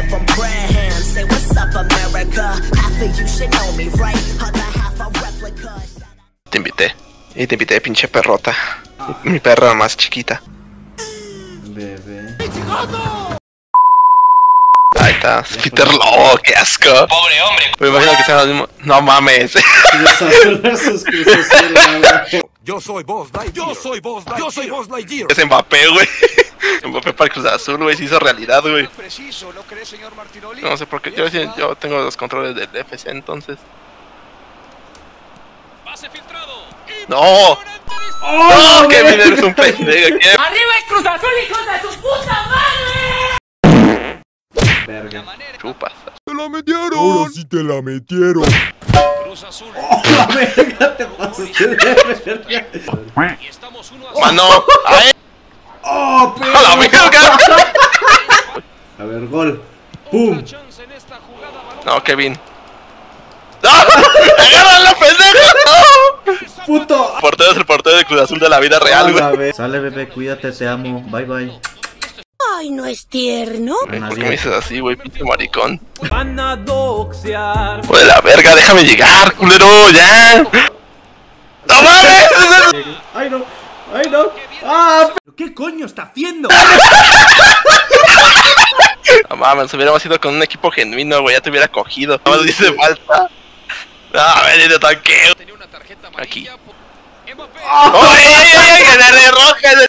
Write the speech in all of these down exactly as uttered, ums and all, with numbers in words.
give them prayer hands. Say what's up, America. Half of you should know me, right? Other half a replica. Te invité. Y te invité, pinche perrota. Mi perra más chiquita. Bebé. Ahí está, Peter Lobo, qué asco. Pobre hombre. Me imagino que sea lo mismo. No mames. Yo soy Buzz Lightyear. Yo soy Buzz Lightyear. Yo soy Buzz Lightyear. Es Mbappé, güey. Mbappé para el Cruz Azul, güey, se hizo realidad, güey. Preciso, ¿no crees, señor Martinoli? No sé por qué. Yo, yo tengo los controles del F C, entonces. Pase filtrado. ¡No! ¡Oh, ¡No! ¡Kevin, eres un pendejo! ¿Qué? ¡Arriba el Cruz Azul, hijos de su puta madre! Verga. Chupas. ¡Te la metieron! Ahora sí te la metieron. Cruz Azul. ¡Oh, la verga! Te pasaste de verga. Y estamos uno a ¡Mano! ¡Ay! ¡Oh, pero! ¡A la verga! A ver, gol. ¡Pum! chance en esta jugada. Balón. No, Kevin. ¡No! ¡Agárralo, pendejo! ¡Puto! Portero es el portero del Cruz Azul de la vida real, güey. Ver. Sale, bebé, cuídate, te amo. Bye, bye. Ay, ¿no es tierno? ¿Por qué me dices así, güey, pinche maricón? Van a doxear. ¡Joder, la verga! ¡Déjame llegar, culero! ¡Ya! ¡No mames! ¡Ay, no! ¡Ay, no! ¡Ah! ¿Qué coño está haciendo? No mames, hubiéramos ido con un equipo genuino, güey, ya te hubiera cogido. No me dice falta. No, venido tanqueo. Tenía una tarjeta Aquí. amarilla. Mbappé. ¡Ay, ay, ay! ¡Ganaré roja!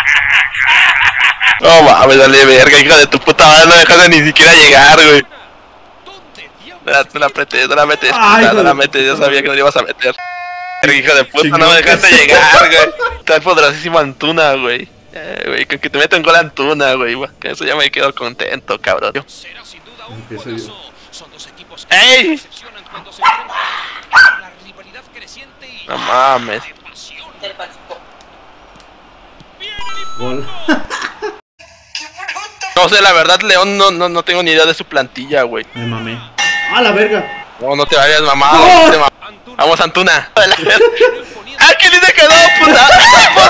No mames, dale verga, hija de tu puta madre, no dejaste ni siquiera llegar, güey. ¿Dónde diablos? No la, no la metes, no la metes, Ay, puta, no la hijo de metes, yo puta sabía que no le ibas a meter. Verga, hijo de puta, Chingón no me dejaste que llegar, güey. Está el poderosísimo Antuna, güey. Eh, güey, con que te metan gol Antuna, güey. Con eso ya me quedo contento, cabrón. Será sin duda un Empiezo juegazo. yo. Son dos equipos que ¡Ey! se decepcionan cuando se enfrentan. La rivalidad creciente y No mames. de pasión. Gol. No sé, la verdad, León, no, no, no tengo ni idea de su plantilla, güey. Me mamé. ¡Ah, la verga! No, no te vayas mamado. ¡Oh! no te ma- Antuna. Vamos, Antuna. ¡Ah, qué linda quedó, puta!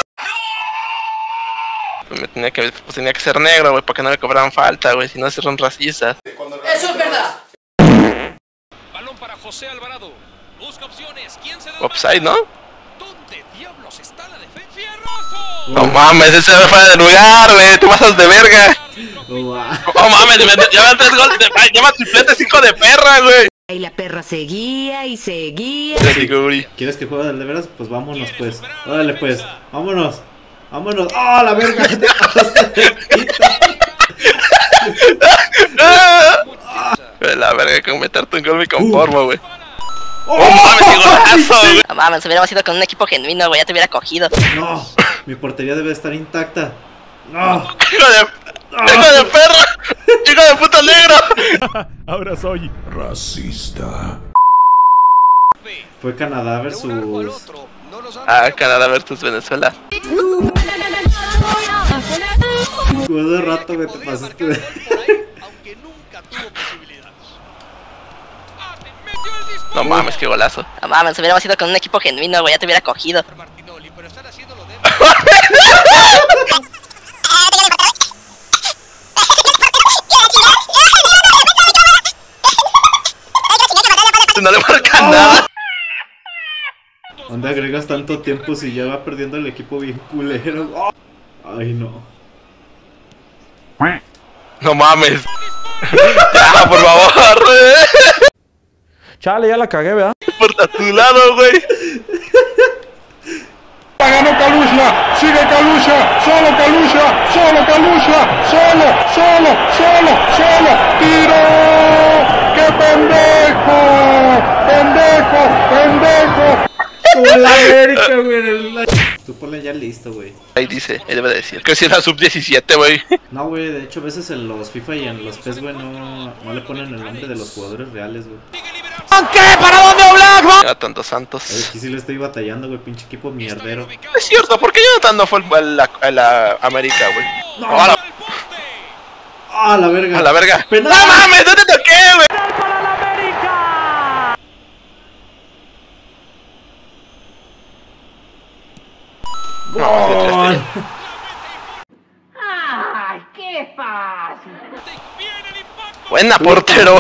Pues me tenía que, pues tenía que ser negro, güey, para que no me cobraran falta, güey, si no son racistas. Eso es verdad. Balón para José Alvarado. Busca opciones. ¿Quién se da? Offside, ¿no? ¿Dónde diablos está la defensa? ¡Fierroso! No mames, ese se fuera de lugar, güey, te pasas de verga. Guau. No mames, me- llevan tres goles, de, ay, lleva triplete, cinco de perra, güey. Y la perra seguía y seguía. Te digo, güey. ¿Quieres que juegue de veras? Pues vámonos, pues. Órale, pues. Vámonos. Vámonos. ¡Ah, la verga! Te pasaste de pita. Güey, la verga, con meterte un gol me Uh. conformo, güey. ¡Oh, ¡Oh, mames, qué golazo, güey! No mames, hubiéramos ido con un equipo genuino, güey, ya te hubiera cogido. No, mi portería debe estar intacta. No. ¡Hijo de... ¡Hijo de perra! ¡Hijo de puta negro! Ahora soy racista. Fue Canadá versus. Ah, Canadá versus Venezuela. Juego de rato, güey, te pasaste de. Aunque nunca tuvo posibilidades. Ah, metió el disparo. No mames, qué golazo. No mames, hubiéramos ido con un equipo genuino, güey, ya te hubiera cogido. Martinoli, pero están haciendo lo de No le marca nada. ¿Dónde agregas tanto tiempo si ya va perdiendo el equipo bien culero? Oh. Ay, no. No mames. Ya, por favor. Chale, ya la cagué, ¿verdad? Por a tu lado, güey. Ganó Kalusha, sigue Kalusha, solo Kalusha, solo Kalusha, solo, solo, solo, solo, tiro, qué pendejo, pendejo, pendejo. Como la América, güey. Tú ponle ya listo, güey. Ahí dice, ahí debe decir. Creo que si es la sub diecisiete, güey. No, güey, de hecho a veces en los FIFA y en los P E S, güey, no, no le ponen el nombre de los jugadores reales, güey. ¿Qué? ¿Para dónde, Oblak? Lleva tantos santos. Ay, aquí sí le estoy batallando, güey, pinche equipo mierdero. Es cierto, ¿por qué Jonathan no fue a la, a la América, güey? No. A la, ¡Ah, la verga! a la verga. ¡Penal! ¡No mames! ¿Dónde toqué, güey? ¡Para la América! ¡Gol! ¡Ay, qué fácil! Buena, portero.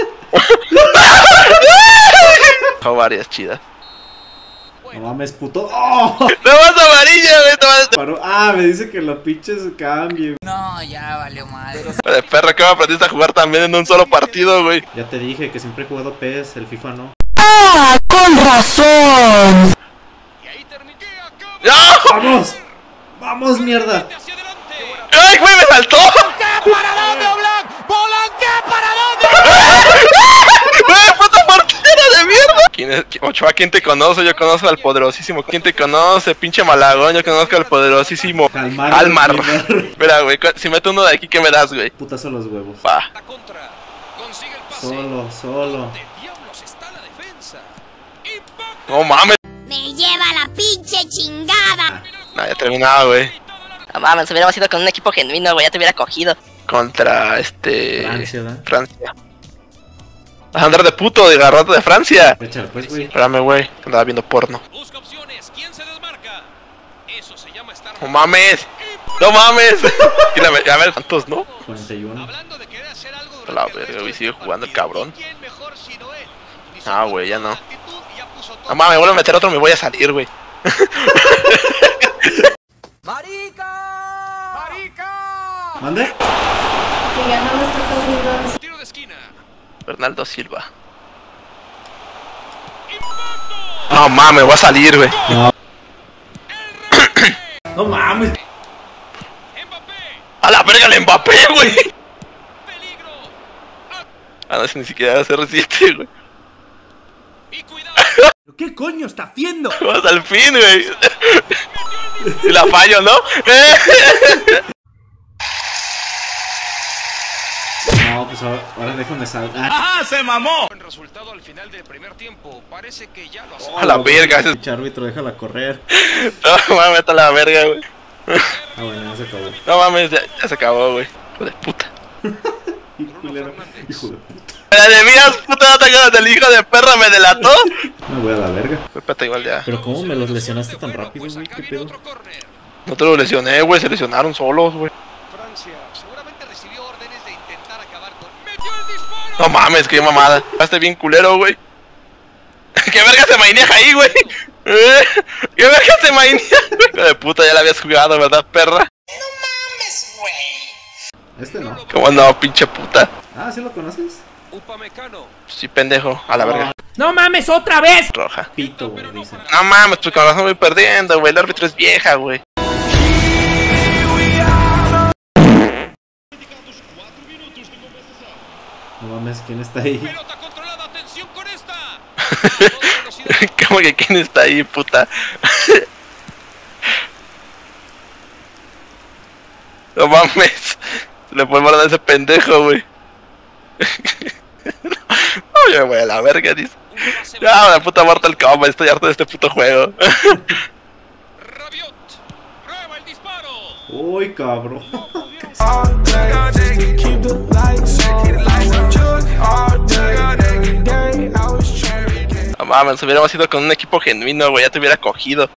Dejó varias chidas. No mames, puto. ¡Oh! ¡No vas amarilla, güey! No vas... Paró. Ah, me dice que los pinches cambien. No, ya valió madre. De perro, que me aprendiste a jugar también en un solo partido, güey. Ya te dije que siempre he jugado P E S, el FIFA no. ¡Ah, con razón! Y ahí terminé. ¡No! ¡Vamos! ¡Vamos, mierda! Hacia adelante. ¡Ay, güey, me saltó! ¿Para dónde, Oblak? ¡Volanque para dónde! ¡Güey, puta portera de mierda! ¿Quién es? Ochoa, ¿quién te conoce? Yo conozco al poderosísimo. ¿Quién te conoce? Pinche Malagón, yo conozco al poderosísimo Calmar. Almar. Mira, güey, si meto uno de aquí, ¿qué me das, güey? Putazo a los huevos. Va. La contra. Consigue el pase. Solo, solo. ¿Dónde diablos está la defensa? ¡Impacto! No mames. Me lleva la pinche chingada. No, ya terminaba, güey. No mames, hubiéramos ido con un equipo genuino, güey, ya te hubiera cogido. Contra este. Francia, ¿verdad? Francia. Vas a andar de puto, de garrote de Francia. Échale, pues, güey. Espérame, güey, andaba viendo porno. Busca opciones. ¿Quién se desmarca? Eso se llama estar. No mames. No mames. Mírame, a ver, ¿cuántos no? cuarenta y uno. Hablando de querer hacer algo A durante la el verga, resto güey, de sigue su jugando el partido. cabrón. ¿Quién mejor sino él? Ni Ah, su güey, ya no. actitud ya puso todo. No mames, vuelvo a meter otro, me voy a salir, güey. ¡Marica! ¡Marica! ¿Mande? Que ya no me está comiendo. Tiro de esquina. Bernardo Silva. No mames, voy a salir, güey. No mames. Mbappé. A la verga el Mbappé, güey. Peligro. Ah, no, si ni siquiera era C R siete, güey. Y cuidado. ¿Qué coño está haciendo? Vamos al fin, güey. Y la fallo, ¿no? No, pues ahora, ahora déjame saltar. ¡Ah, se mamó! Buen resultado al final del primer tiempo. Parece que ya lo hace. A la verga, ese- Pinche árbitro, déjala correr. No mames, está la verga, güey. Ah, bueno, ya se acabó. No mames, ya, ya se acabó, güey. Hijo de puta. Hijo culero. Hijo de puta. La de mías, puta, no te acuerdas del hijo de perra, me delató. Me voy a la verga. Espérate, igual ya. Pero ¿cómo me los lesionaste tan rápido, güey? ¿Qué pedo? Otro córner. No te lo lesioné, güey, se lesionaron solos, güey. Francia seguramente recibió órdenes de intentar acabar con. ¡Metió el disparo! No mames, qué mamada. Estate bien culero, güey. ¿Qué verga se maineja ahí, güey? ¿Eh? ¿Qué verga se maineja? Hijo de puta, ya la habías jugado, ¿verdad, perra? Este no. ¿Cómo no, pinche puta? Ah, ¿sí lo conoces? Upamecano. Sí, pendejo, a la verga. ¡No mames, otra vez! Roja. Pito, güey, dice. No mames, pues con razón voy perdiendo, güey. El árbitro es vieja, güey. No mames, ¿quién está ahí? Pelota controlada. Atención con esta. A toda velocidad. ¿Cómo que quién está ahí, puta? No mames. Se le puede mandar a ese pendejo, güey. No, yo me voy a la verga, dice. Un pase Ya, la puta Mortal Kombat, estoy harto de este puto juego. Rabiot. Prueba el disparo. Uy, cabrón. No mames, hubiéramos ido con un equipo genuino, güey, ya te hubiera cogido.